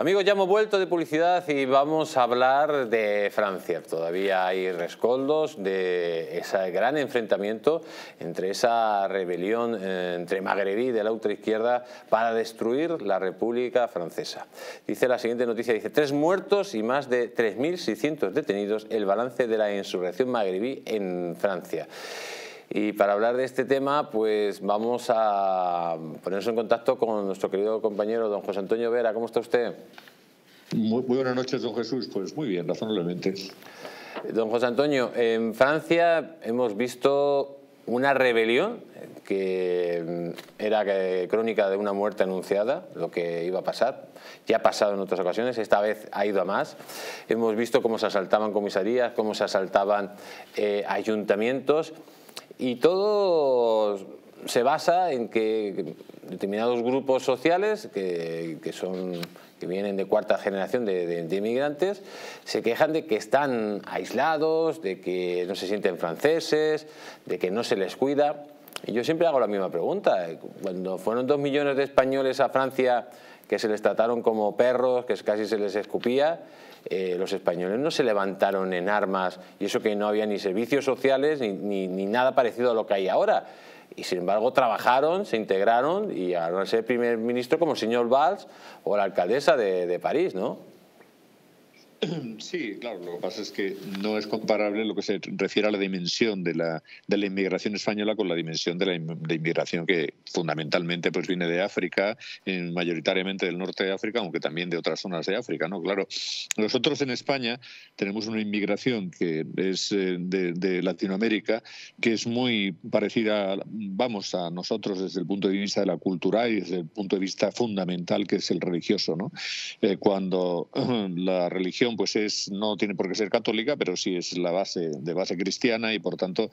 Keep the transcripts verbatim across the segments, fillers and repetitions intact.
Amigos, ya hemos vuelto de publicidad y vamos a hablar de Francia. Todavía hay rescoldos de ese gran enfrentamiento entre esa rebelión eh, entre magrebí de la ultraizquierda para destruir la República Francesa. Dice la siguiente noticia, dice, tres muertos y más de tres mil seiscientos detenidos, el balance de la insurrección magrebí en Francia. Y para hablar de este tema, pues vamos a ponernos en contacto con nuestro querido compañero don José Antonio Vera. ¿Cómo está usted? Muy, muy buenas noches, don Jesús. Pues muy bien, razonablemente. Don José Antonio, en Francia hemos visto una rebelión que era crónica de una muerte anunciada, lo que iba a pasar. Ya ha pasado en otras ocasiones, esta vez ha ido a más. Hemos visto cómo se asaltaban comisarías, cómo se asaltaban eh, ayuntamientos. Y todo se basa en que determinados grupos sociales que, que, son, que vienen de cuarta generación de, de, de inmigrantes se quejan de que están aislados, de que no se sienten franceses, de que no se les cuida. Y yo siempre hago la misma pregunta. Cuando fueron dos millones de españoles a Francia que se les trataron como perros, que casi se les escupía, Eh, los españoles no se levantaron en armas, y eso que no había ni servicios sociales ni, ni, ni nada parecido a lo que hay ahora, y sin embargo trabajaron, se integraron y ahora van a ser primer ministro como el señor Valls o la alcaldesa de, de París, ¿no? Sí, claro, lo que pasa es que no es comparable lo que se refiere a la dimensión de la, de la inmigración española con la dimensión de la de inmigración que fundamentalmente pues viene de África, en, mayoritariamente del norte de África, aunque también de otras zonas de África, ¿no? Claro, nosotros en España tenemos una inmigración que es eh, de, de Latinoamérica, que es muy parecida, vamos, a nosotros desde el punto de vista de la cultura y desde el punto de vista fundamental que es el religioso, ¿no? Eh, cuando la religión pues es, no tiene por qué ser católica, pero sí es la base de base cristiana y por tanto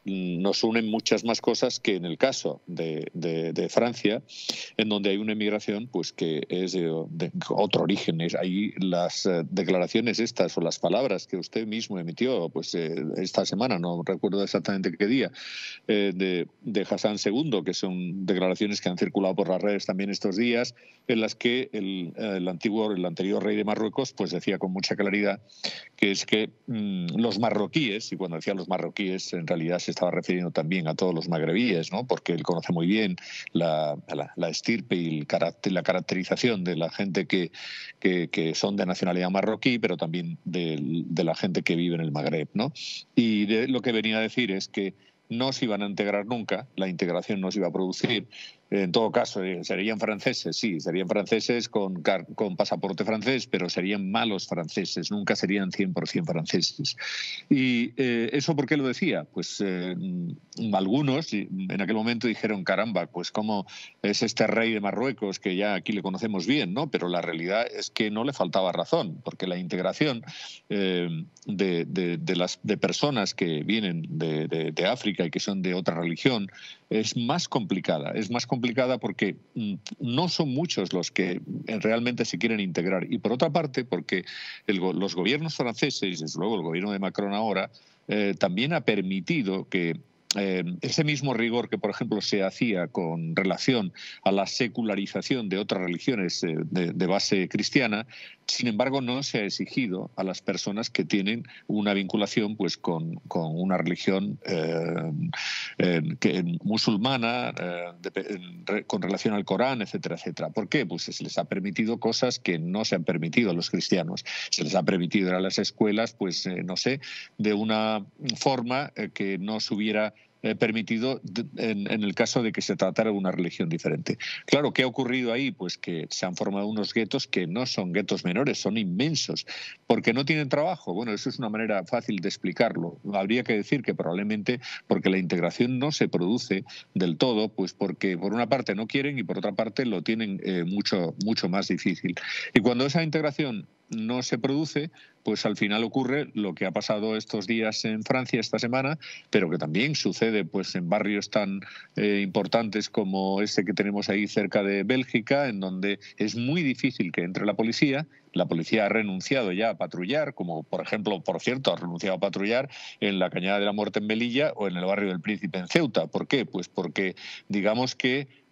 nos unen muchas más cosas que en el caso de, de, de Francia, en donde hay una inmigración pues que es de, de otro origen. Ahí las eh, declaraciones estas o las palabras que usted mismo emitió pues eh, esta semana, no recuerdo exactamente qué día, eh, de, de Hassan segundo, que son declaraciones que han circulado por las redes también estos días, en las que el, el antiguo, el anterior rey de Marruecos pues decía con mucha claridad que es que mmm, los marroquíes, y cuando decía los marroquíes en realidad se estaba refiriendo también a todos los magrebíes, ¿no? Porque él conoce muy bien la, la, la estirpe y el carácter, la caracterización de la gente que, que, que son de nacionalidad marroquí, pero también de, de la gente que vive en el Magreb, ¿no? Y de, lo que venía a decir es que no se iban a integrar nunca, la integración no se iba a producir. En todo caso, ¿serían franceses? Sí, serían franceses con, con pasaporte francés, pero serían malos franceses, nunca serían cien por cien franceses. ¿Y eh, eso por qué lo decía? Pues eh, algunos en aquel momento dijeron, caramba, pues cómo es este rey de Marruecos, que ya aquí le conocemos bien, ¿no? Pero la realidad es que no le faltaba razón, porque la integración eh, de, de, de, las, de personas que vienen de, de, de África y que son de otra religión es más complicada, es más complicada porque no son muchos los que realmente se quieren integrar. Y por otra parte, porque el, los gobiernos franceses, desde luego el gobierno de Macron ahora, eh, también ha permitido que Eh, ese mismo rigor que, por ejemplo, se hacía con relación a la secularización de otras religiones eh, de, de base cristiana, sin embargo, no se ha exigido a las personas que tienen una vinculación pues, con, con una religión eh, eh, que, musulmana, eh, de, con relación al Corán, etcétera, etcétera. ¿Por qué? Pues se les ha permitido cosas que no se han permitido a los cristianos. Se les ha permitido ir a las escuelas, pues, eh, no sé, de una forma eh, que no se hubiera Eh, permitido en, en el caso de que se tratara de una religión diferente. Claro, ¿qué ha ocurrido ahí? Pues que se han formado unos guetos que no son guetos menores, son inmensos, porque no tienen trabajo. Bueno, eso es una manera fácil de explicarlo. Habría que decir que probablemente porque la integración no se produce del todo, pues porque por una parte no quieren y por otra parte lo tienen eh, mucho, mucho más difícil. Y cuando esa integración no se produce, pues al final ocurre lo que ha pasado estos días en Francia esta semana, pero que también sucede pues en barrios tan eh, importantes como ese que tenemos ahí cerca de Bélgica, en donde es muy difícil que entre la policía. La policía ha renunciado ya a patrullar, como por ejemplo, por cierto, ha renunciado a patrullar en la Cañada de la Muerte en Melilla o en el barrio del Príncipe en Ceuta. ¿Por qué? Pues porque digamos que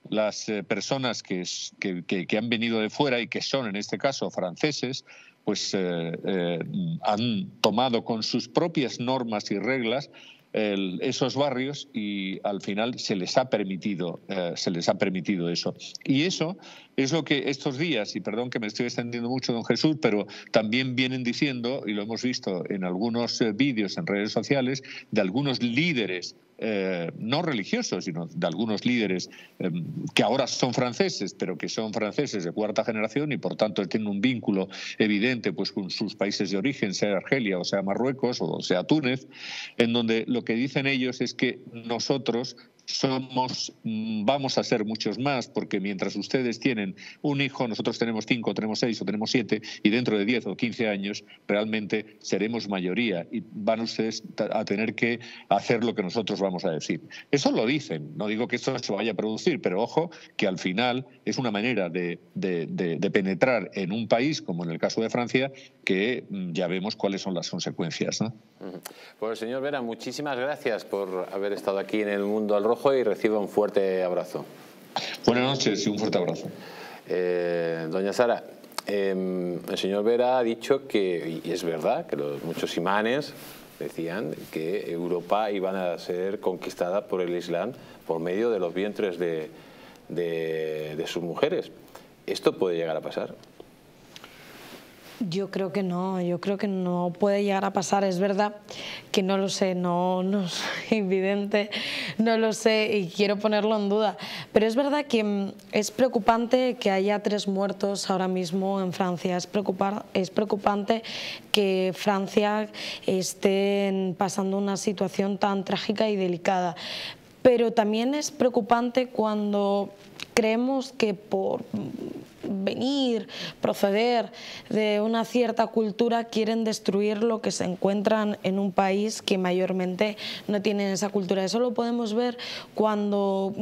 las eh, personas que, que, que, que han venido de fuera y que son, en este caso, franceses, pues eh, eh, han tomado con sus propias normas y reglas el, esos barrios y al final se les ha permitido eh, se les ha permitido eso. Y eso es lo que estos días, y perdón que me estoy extendiendo mucho, don Jesús, pero también vienen diciendo, y lo hemos visto en algunos eh, vídeos en redes sociales, de algunos líderes Eh, no religiosos, sino de algunos líderes eh, que ahora son franceses, pero que son franceses de cuarta generación y por tanto tienen un vínculo evidente pues con sus países de origen, sea Argelia o sea Marruecos o sea Túnez, en donde lo que dicen ellos es que nosotros somos, vamos a ser muchos más, porque mientras ustedes tienen un hijo, nosotros tenemos cinco, tenemos seis o tenemos siete, y dentro de diez o quince años realmente seremos mayoría y van ustedes a tener que hacer lo que nosotros vamos a decir. Eso lo dicen, no digo que esto se vaya a producir, pero ojo que al final es una manera de, de, de, de penetrar en un país, como en el caso de Francia, que ya vemos cuáles son las consecuencias, ¿no? Pues señor Vera, muchísimas gracias por haber estado aquí en El Mundo al Rojo y reciba un fuerte abrazo. Buenas noches y un fuerte abrazo. Eh, doña Sara, eh, el señor Vera ha dicho que, y es verdad, que los, muchos imanes decían que Europa iba a ser conquistada por el Islam por medio de los vientres de, de, de sus mujeres. ¿Esto puede llegar a pasar? Yo creo que no, yo creo que no puede llegar a pasar. Es verdad que no lo sé, no, no soy evidente, no lo sé y quiero ponerlo en duda. Pero es verdad que es preocupante que haya tres muertos ahora mismo en Francia. Es, preocupar, es preocupante que Francia esté pasando una situación tan trágica y delicada. Pero también es preocupante cuando creemos que por venir, proceder de una cierta cultura quieren destruir lo que se encuentran en un país que mayormente no tienen esa cultura. Eso lo podemos ver cuando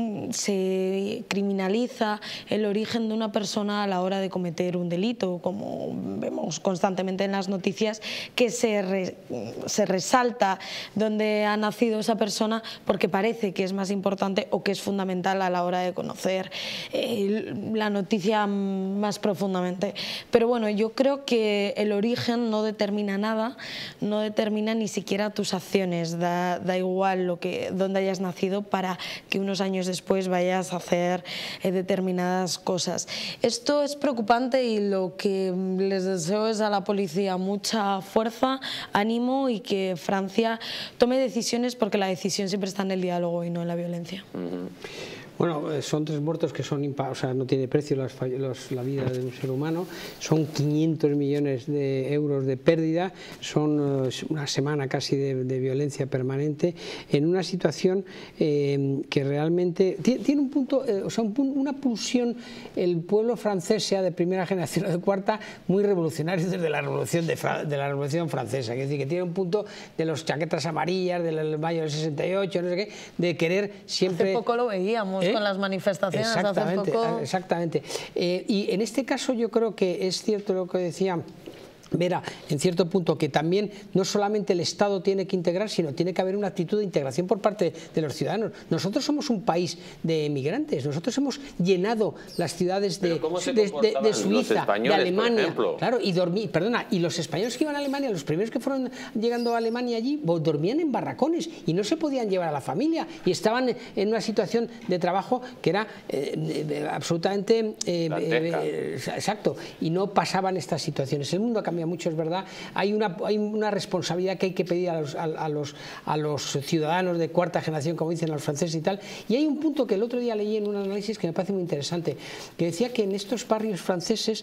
se criminaliza el origen de una persona a la hora de cometer un delito, como vemos constantemente en las noticias, que se, re, se resalta dónde ha nacido esa persona porque parece que es más importante o que es fundamental a la hora de conocer eh, la noticia más profundamente. Pero bueno, yo creo que el origen no determina nada, no determina ni siquiera tus acciones, da, da igual lo que, dónde hayas nacido para que unos años después vayas a hacer eh, determinadas cosas. Esto es preocupante y lo que les deseo es a la policía mucha fuerza, ánimo y que Francia tome decisiones, porque la decisión siempre está en el diálogo y no en la violencia. Uh-huh. Bueno, son tres muertos que son, o sea, no tiene precio los, los, la vida de un ser humano, son quinientos millones de euros de pérdida, son uh, una semana casi de, de violencia permanente en una situación eh, que realmente tiene, tiene un punto, eh, o sea, un, una pulsión, el pueblo francés, sea de primera generación o de cuarta, muy revolucionario desde la revolución, de, de la revolución francesa, es decir, que tiene un punto de los chaquetas amarillas, del mayo del sesenta y ocho, no sé qué, de querer siempre... Hace poco lo veíamos. ¿Eh? Con las manifestaciones exactamente, hace poco. Exactamente. Eh, y en este caso yo creo que es cierto lo que decía Vera, en cierto punto, que también no solamente el Estado tiene que integrar, sino tiene que haber una actitud de integración por parte de los ciudadanos. Nosotros somos un país de emigrantes, nosotros hemos llenado las ciudades de, de, de, de Suiza, de Alemania, claro, y dormí, perdona, y los españoles que iban a Alemania, los primeros que fueron llegando a Alemania allí, dormían en barracones y no se podían llevar a la familia y estaban en una situación de trabajo que era eh, absolutamente eh, eh, exacto, y no pasaban estas situaciones. El mundo ha cambiado mucho, es verdad. Hay una, hay una responsabilidad que hay que pedir a los, a, a, los, a los ciudadanos de cuarta generación, como dicen los franceses y tal. Y hay un punto que el otro día leí en un análisis que me parece muy interesante, que decía que en estos barrios franceses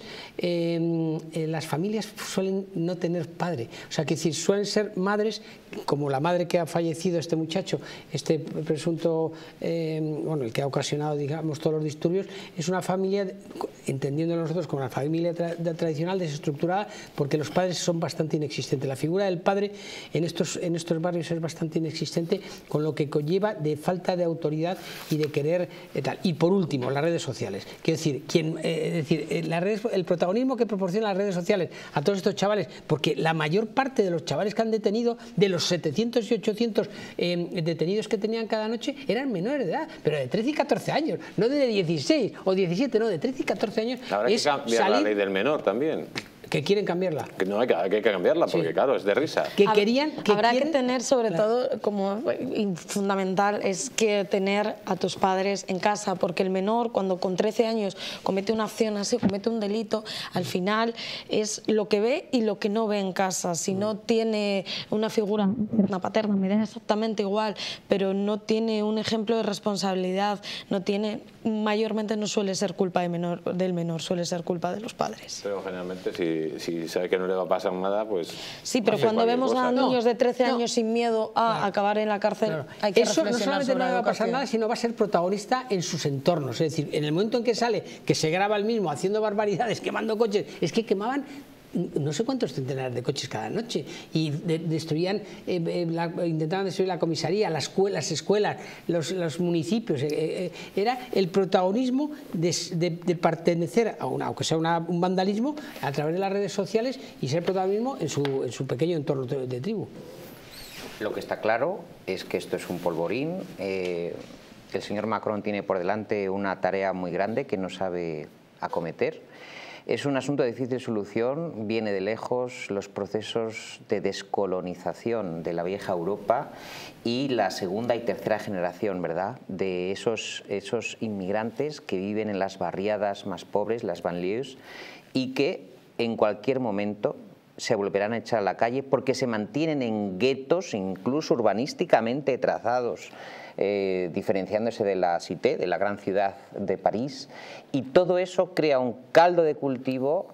eh, eh, las familias suelen no tener padre. O sea, que decir, suelen ser madres, como la madre que ha fallecido este muchacho, este presunto, eh, bueno, el que ha ocasionado, digamos, todos los disturbios, es una familia, entendiendo nosotros como la familia tra tradicional, desestructurada, porque porque los padres son bastante inexistentes. La figura del padre en estos, en estos barrios es bastante inexistente, con lo que conlleva de falta de autoridad y de querer eh, tal. Y por último, las redes sociales. Quiero decir, quien, eh, es decir eh, las redes, el protagonismo que proporcionan las redes sociales a todos estos chavales, porque la mayor parte de los chavales que han detenido, de los setecientos y ochocientos eh, detenidos que tenían cada noche, eran menores de edad, pero de trece y catorce años, no de dieciséis o diecisiete, no, de trece y catorce años. Habrá que cambiar salir... la ley del menor también. Que quieren cambiarla. Que no, hay que, hay que cambiarla, porque sí, claro, es de risa. Que querían, que Habrá quieren... que tener, sobre claro. todo, como fundamental, es que tener a tus padres en casa, porque el menor, cuando con trece años comete una acción así, comete un delito, al final es lo que ve y lo que no ve en casa. Si no tiene una figura, una paterna, me da exactamente igual, pero no tiene un ejemplo de responsabilidad, no tiene, mayormente no suele ser culpa de menor, del menor, suele ser culpa de los padres. Pero generalmente si si sabe que no le va a pasar nada, pues... Sí, pero cuando vemos cosa. a niños no, de trece no. años sin miedo a claro. acabar en la cárcel, claro. hay que Eso reflexionar no solamente sobre no le va a pasar educación. nada, sino va a ser protagonista en sus entornos. Es decir, en el momento en que sale, que se graba el mismo haciendo barbaridades, quemando coches, es que quemaban no sé cuántos centenares de coches cada noche y de, destruían, eh, eh, la, intentaban destruir la comisaría, las escuelas, las escuelas los, los municipios. Eh, eh, era el protagonismo de, de, de pertenecer, a una, aunque sea una, un vandalismo, a través de las redes sociales y ser protagonismo en su, en su pequeño entorno de, de tribu. Lo que está claro es que esto es un polvorín. Eh, el señor Macron tiene por delante una tarea muy grande que no sabe acometer. Es un asunto de difícil solución, viene de lejos los procesos de descolonización de la vieja Europa y la segunda y tercera generación, ¿verdad?, de esos, esos inmigrantes que viven en las barriadas más pobres, las banlieues, y que en cualquier momento se volverán a echar a la calle porque se mantienen en guetos, incluso urbanísticamente trazados, Eh, diferenciándose de la Cité, de la gran ciudad de París, y todo eso crea un caldo de cultivo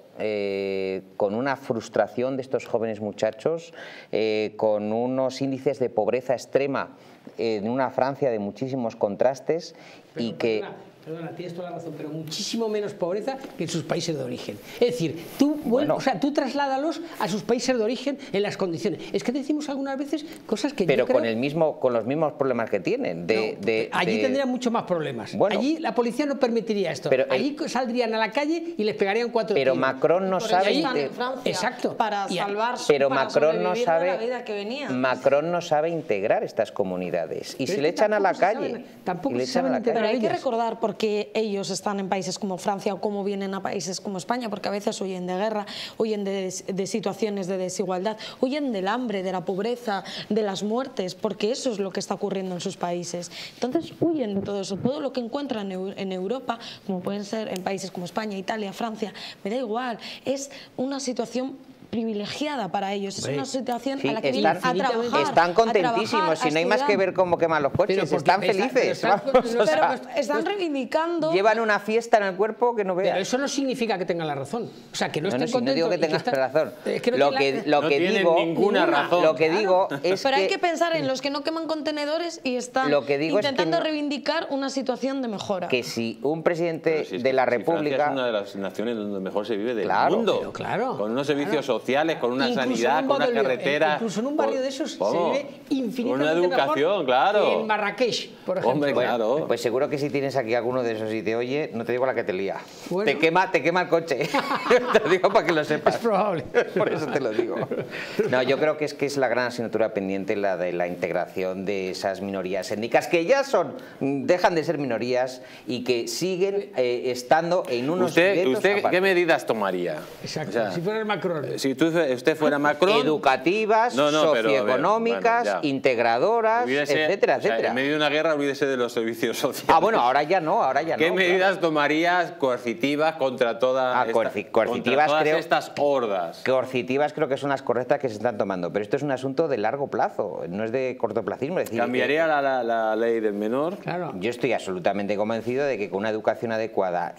eh, con una frustración de estos jóvenes muchachos, eh, con unos índices de pobreza extrema eh, en una Francia de muchísimos contrastes. Pero, y que... Perdona. Perdona, tienes toda la razón, pero muchísimo menos pobreza que en sus países de origen. Es decir, tú, bueno, o sea, tú trasládalos a sus países de origen en las condiciones. Es que decimos algunas veces cosas que pero yo creo... con el mismo, con los mismos problemas que tienen. De, no, de, allí de... tendrían mucho más problemas. Bueno, allí la policía no permitiría esto. Pero allí el... saldrían a la calle y les pegarían cuatro Pero tiros. Macron no Por sabe... eso están de... en Francia, Exacto. Para y, salvar su, pero para Macron no sabe de la vida que venía. Macron no sabe integrar estas comunidades y pero si es le que echan a la calle saben, tampoco y le se echan a saben la integrar. calle. Pero hay que ellas. recordar por qué ellos están en países como Francia o cómo vienen a países como España, porque a veces huyen de guerra, huyen de, de situaciones de desigualdad, huyen del hambre, de la pobreza, de las muertes, porque eso es lo que está ocurriendo en sus países. Entonces huyen de todo eso, todo lo que encuentran en Europa, como pueden ser en países como España, Italia, Francia, me da igual, es una situación privilegiada para ellos, es una situación sí, a la que están, vienen a trabajar. Están contentísimos, a trabajar, si no hay más que ver cómo queman los coches, porque, están pero felices. Están, pero están, vamos, pero o sea, están reivindicando. Llevan una fiesta en el cuerpo que no veas. Pero eso no significa que tengan la razón. O sea, que no, no, estén no, si contentos. no digo que tengas que está... razón. Es que no lo tiene que, la... lo no que digo, ninguna razón. Lo que claro. digo es Pero que... hay que pensar en los que no queman contenedores y están Lo que digo intentando es que no, reivindicar una situación de mejora. Que si un presidente si es de que, la si República... Francia es una de las naciones donde mejor se vive del Claro, mundo. pero claro, con unos servicios claro. sociales, con una Incluso sanidad, en un con una barrio- carretera. Incluso en un barrio de esos ¿Cómo? se vive infinitamente Con una educación, mejor claro. que en Marrakech, por ejemplo. Hombre, Bueno, claro. pues seguro que si tienes aquí alguno de esos y te oye, no te digo la que te lía. Bueno. Te quema, te quema el coche. Te lo digo para que lo sepas. Es probable. Por eso te lo digo. No, yo creo que es que es la gran asignatura pendiente la de la integración de esas minorías étnicas que ya son, dejan de ser minorías y que siguen eh, estando en unos ¿Usted, guetos usted aparte. qué medidas tomaría? Exacto, O sea, si fuera el Macron. Si tú, usted fuera Macron... Educativas, No, no, pero, a ver, socioeconómicas, bueno, ya. integradoras, Olvídese, etcétera, o sea, etcétera. en medio de una guerra, olvídese de los servicios sociales. Ah, bueno, ahora ya no, ahora ya ¿Qué no. medidas claro. tomarías coercitivas contra, toda Ah, esta- coerci- contra coercitivas todas creo- estas hordas? Coercitivas creo que son las correctas que se están tomando, pero esto es un asunto de largo plazo, no es de cortoplacismo. Es decir, ¿Cambiaría eh, la, la- la ley del menor? Claro. Yo estoy absolutamente convencido de que con una educación adecuada y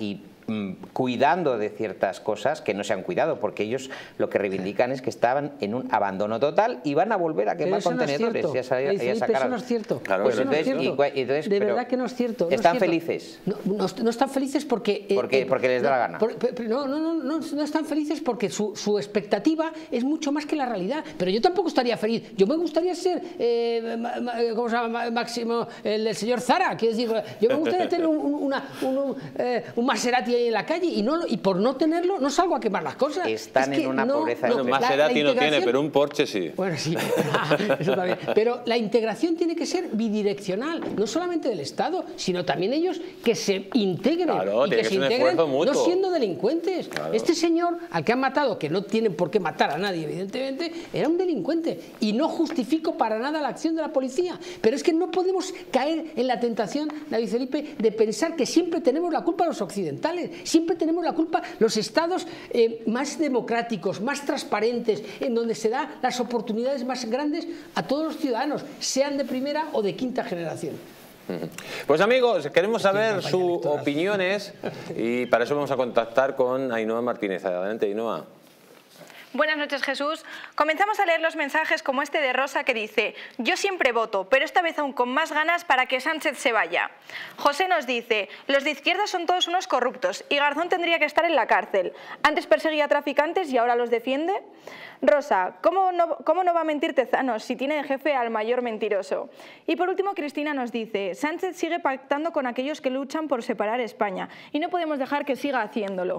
cuidando de ciertas cosas que no se han cuidado, porque ellos lo que reivindican es que estaban en un abandono total y van a volver a quemar contenedores. No es cierto. Y a sacar... Eso no es cierto. Claro, pues eso entonces, no es cierto. y, y entonces, de verdad que no es cierto. No ¿Están es cierto. felices? No, no, no están felices porque... ¿Por qué? Eh, porque les da no, la gana. Por, por, no, no, no, no, no están felices porque su, su expectativa es mucho más que la realidad. Pero yo tampoco estaría feliz. Yo me gustaría ser, eh, ¿cómo se llama? Máximo, el, el señor Zara. Quiero decir, yo me gustaría tener un, una, un, eh, un Maserati ahí en la calle y, no, y por no tenerlo no salgo a quemar las cosas. Están es que en una no, pobreza. No, Maserati no tiene, pero un Porsche sí. Bueno, sí, eso también. Pero la integración tiene que ser bidireccional, no solamente del Estado, sino también ellos que se integren, claro, y que, que se ser un integren esfuerzo mutuo. no siendo delincuentes. Claro. Este señor al que han matado, que no tienen por qué matar a nadie, evidentemente, era un delincuente. Y no justifico para nada la acción de la policía. Pero es que no podemos caer en la tentación, David Felipe, de pensar que siempre tenemos la culpa los occidentales, siempre tenemos la culpa los estados eh, más democráticos, más transparentes, en donde se da las oportunidades más grandes a todos los ciudadanos, sean de primera o de quinta generación. Pues amigos, queremos saber sus opiniones y para eso vamos a contactar con Ainhoa Martínez. Adelante, Ainhoa. Buenas noches, Jesús. Comenzamos a leer los mensajes como este de Rosa que dice: yo siempre voto, pero esta vez aún con más ganas para que Sánchez se vaya. José nos dice: los de izquierda son todos unos corruptos y Garzón tendría que estar en la cárcel. Antes perseguía a traficantes y ahora los defiende. Rosa: ¿cómo no, cómo no va a mentir Tezanos si tiene de jefe al mayor mentiroso? Y por último, Cristina nos dice: Sánchez sigue pactando con aquellos que luchan por separar España y no podemos dejar que siga haciéndolo.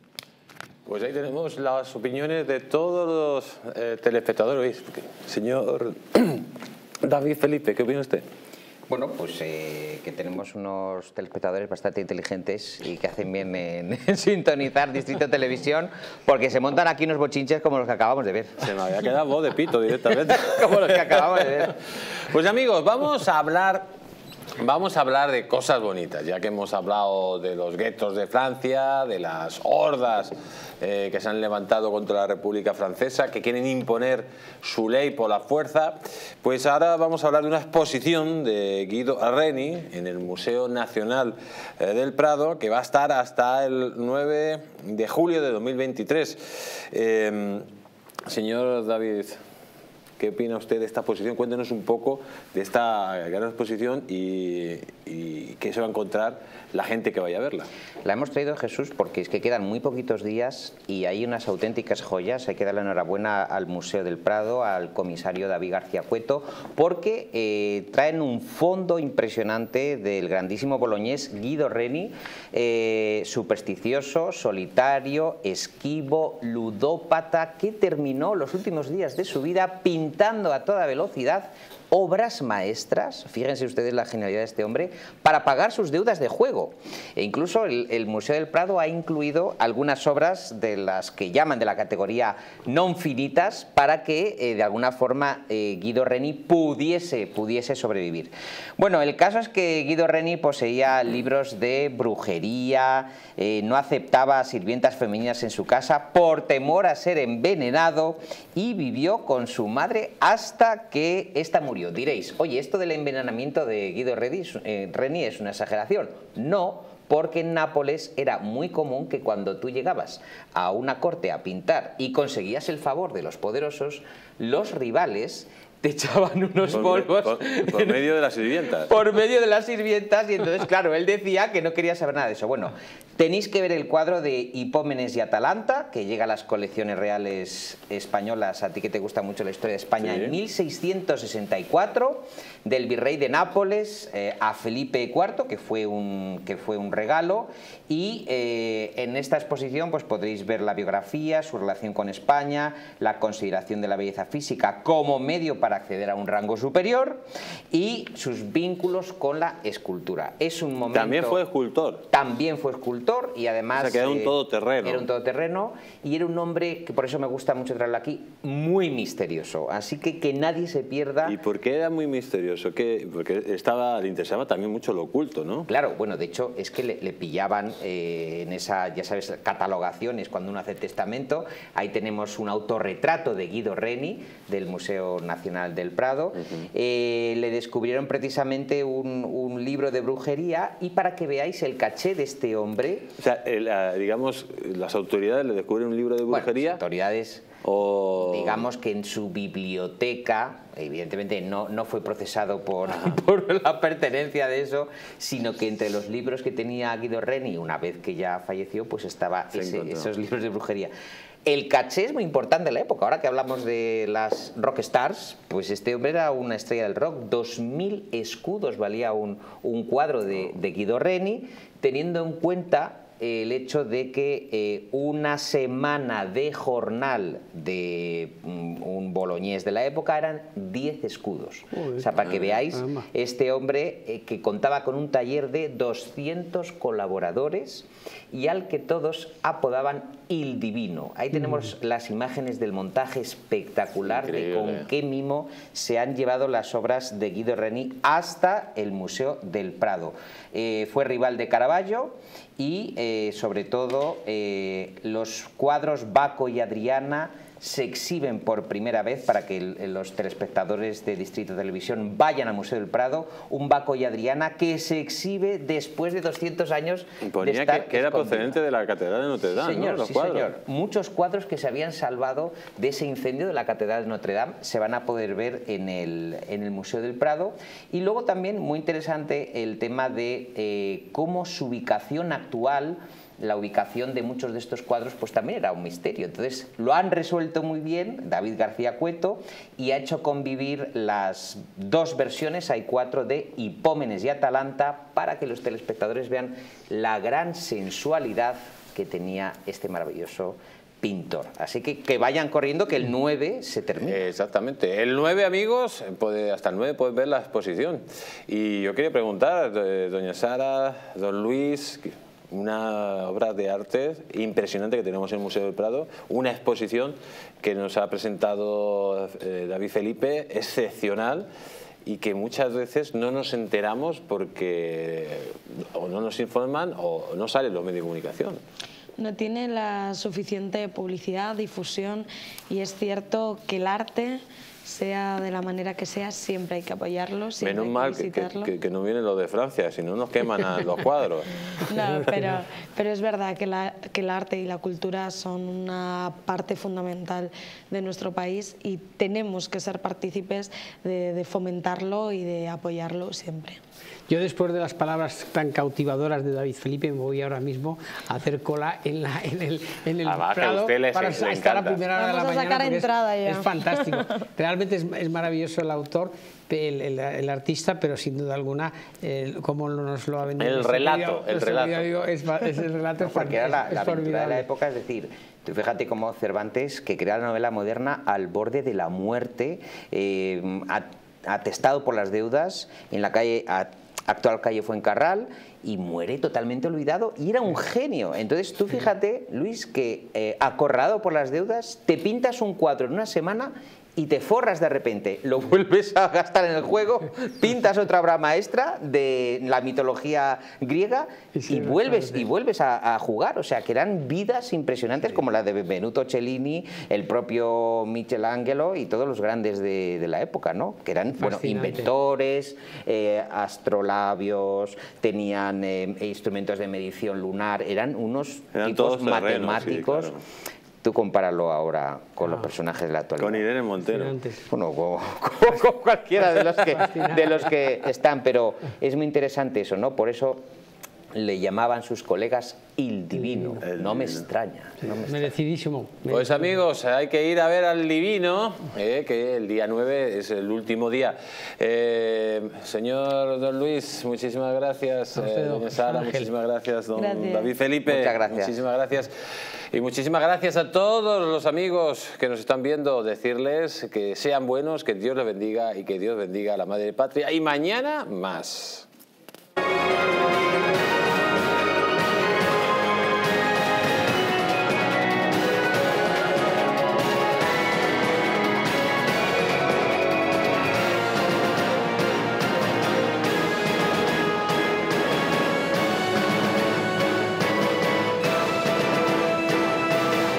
Pues ahí tenemos las opiniones de todos los eh, telespectadores. Señor David Felipe, ¿qué opina usted? Bueno, pues eh, que tenemos unos telespectadores bastante inteligentes y que hacen bien en, en sintonizar Distrito Televisión, porque se montan aquí unos bochinches como los que acabamos de ver. Se me había quedado voz de pito directamente. Como los que acabamos de ver. Pues amigos, vamos a hablar... Vamos a hablar de cosas bonitas, ya que hemos hablado de los guetos de Francia, de las hordas eh, que se han levantado contra la República Francesa, que quieren imponer su ley por la fuerza. Pues ahora vamos a hablar de una exposición de Guido Reni en el Museo Nacional eh, del Prado, que va a estar hasta el nueve de julio de dos mil veintitrés. Eh, señor David, ¿qué opina usted de esta exposición? Cuéntenos un poco de esta gran exposición y, y qué se va a encontrar la gente que vaya a verla. La hemos traído, Jesús, porque es que quedan muy poquitos días y hay unas auténticas joyas. Hay que darle enhorabuena al Museo del Prado, al comisario David García Cueto, porque eh, traen un fondo impresionante del grandísimo boloñés Guido Reni, eh, supersticioso, solitario, esquivo, ludópata, que terminó los últimos días de su vida pintando a toda velocidad obras maestras, fíjense ustedes la genialidad de este hombre, para pagar sus deudas de juego. E incluso el, el Museo del Prado ha incluido algunas obras de las que llaman de la categoría non finitas para que eh, de alguna forma eh, Guido Reni pudiese, pudiese sobrevivir. Bueno, el caso es que Guido Reni poseía libros de brujería, eh, no aceptaba sirvientas femeninas en su casa por temor a ser envenenado y vivió con su madre hasta que ésta murió. Diréis, oye, esto del envenenamiento de Guido Reni, eh, Reni es una exageración. No, porque en Nápoles era muy común que cuando tú llegabas a una corte a pintar y conseguías el favor de los poderosos, los rivales te echaban unos por, polvos por, por medio de las sirvientas. Por medio de las sirvientas, y entonces, claro, él decía que no quería saber nada de eso. Bueno, tenéis que ver el cuadro de Hipómenes y Atalanta, que llega a las colecciones reales españolas, a ti que te gusta mucho la historia de España, sí, en mil seiscientos sesenta y cuatro, del virrey de Nápoles eh, a Felipe cuarto, que fue un, que fue un regalo, y eh, en esta exposición pues podréis ver la biografía, su relación con España, la consideración de la belleza física como medio para acceder a un rango superior y sus vínculos con la escultura. Es un momento... También fue escultor. También fue escultor y además... O sea, que era un eh, todoterreno. Era un todoterreno y era un hombre, que por eso me gusta mucho traerlo aquí, muy misterioso. Así que que nadie se pierda... ¿Y por qué era muy misterioso? ¿Qué? Porque estaba, le interesaba también mucho lo oculto, ¿no? Claro, bueno, de hecho es que le, le pillaban eh, en esa, ya sabes, catalogaciones cuando uno hace testamento. Ahí tenemos un autorretrato de Guido Reni del Museo Nacional Nacional del Prado. Uh-huh. eh, le descubrieron precisamente un, un libro de brujería, y para que veáis el caché de este hombre... O sea, el, la, digamos, las autoridades le descubren un libro de brujería... Bueno, las autoridades... O... digamos que en su biblioteca, evidentemente no, no fue procesado por, por la pertenencia de eso, sino que entre los libros que tenía Guido Reni, una vez que ya falleció, pues estaba ese, esos libros de brujería. El caché es muy importante en la época. Ahora que hablamos de las rockstars, pues este hombre era una estrella del rock. Dos mil escudos valía un, un cuadro de, de Guido Reni, teniendo en cuenta el hecho de que eh, una semana de jornal de um, un boloñés de la época eran diez escudos. Uy, o sea, para que veáis, además, este hombre eh, que contaba con un taller de doscientos colaboradores y al que todos apodaban Il Divino. Ahí tenemos mm. las imágenes del montaje espectacular. Increíble. De con qué mimo se han llevado las obras de Guido Reni hasta el Museo del Prado. Eh, fue rival de Caravaggio y eh, sobre todo eh, los cuadros Baco y Adriana se exhiben por primera vez para que el, los telespectadores de Distrito Televisión vayan al Museo del Prado. Un Baco y Adriana que se exhibe después de doscientos años. Ponía de estar que, que era procedente de la Catedral de Notre Dame, señor, ¿no? Los sí, cuadros. Señor. Muchos cuadros que se habían salvado de ese incendio de la Catedral de Notre Dame se van a poder ver en el, en el Museo del Prado. Y luego también muy interesante el tema de eh, cómo su ubicación actual, la ubicación de muchos de estos cuadros, pues también era un misterio. Entonces lo han resuelto muy bien David García Cueto y ha hecho convivir las dos versiones, hay cuatro, de Hipómenes y Atalanta, para que los telespectadores vean la gran sensualidad que tenía este maravilloso pintor. Así que que vayan corriendo, que el nueve se termina. Exactamente. El nueve, amigos, puede, hasta el nueve pueden ver la exposición. Y yo quería preguntar, eh, doña Sara, don Luis, una obra de arte impresionante que tenemos en el Museo del Prado, una exposición que nos ha presentado eh, David Felipe, excepcional, y que muchas veces no nos enteramos porque o no nos informan o no salen los medios de comunicación. No tiene la suficiente publicidad, difusión, y es cierto que el arte, sea de la manera que sea, siempre hay que apoyarlo. Menos mal que, que, que, que no vienen los de Francia, si no nos queman a los cuadros. No, pero, pero es verdad que, la, que el arte y la cultura son una parte fundamental de nuestro país y tenemos que ser partícipes de, de fomentarlo y de apoyarlo siempre. Yo, después de las palabras tan cautivadoras de David Felipe, me voy ahora mismo a hacer cola en, la, en el, en el Prado para le estar a primera hora de la mañana. Sacar entrada es, ya. es fantástico. Realmente es, es maravilloso el autor, el, el, el artista, pero sin duda alguna, eh, como nos lo ha vendido. El relato, el relato. Diario, es, es el relato. No, porque era la, la aventura de la época, es decir, tú fíjate cómo Cervantes, que crea la novela moderna al borde de la muerte, eh, atestado por las deudas, en la calle, a, actual calle Fuencarral, y muere totalmente olvidado, y era un genio. Entonces tú fíjate, Luis, que eh, acorralado por las deudas, te pintas un cuadro en una semana y te forras de repente, lo vuelves a gastar en el juego, pintas otra obra maestra de la mitología griega y vuelves, y vuelves a, a jugar. O sea, que eran vidas impresionantes, sí, como la de Benvenuto Cellini, el propio Michelangelo y todos los grandes de, de la época, ¿no? Que eran, bueno, inventores, eh, astrolabios, tenían eh, instrumentos de medición lunar, eran unos eran tipos todos terrenos, matemáticos. Sí, claro. Tú compáralo ahora con ah, los personajes de la actualidad. Con Irene Montero. Bueno, con, con, con cualquiera de los, que, de los que están, pero es muy interesante eso, ¿no? Por eso le llamaban sus colegas Il Divino. El no, me extraña, no me extraña. Merecidísimo. Pues amigos, hay que ir a ver al Divino, eh, que el día nueve es el último día. Eh, señor don Luis, muchísimas gracias. Eh, doña Sara, muchísimas gracias. Don gracias. David Felipe, muchas gracias. Muchísimas gracias. Y muchísimas gracias a todos los amigos que nos están viendo. Decirles que sean buenos, que Dios les bendiga y que Dios bendiga a la Madre Patria. Y mañana más.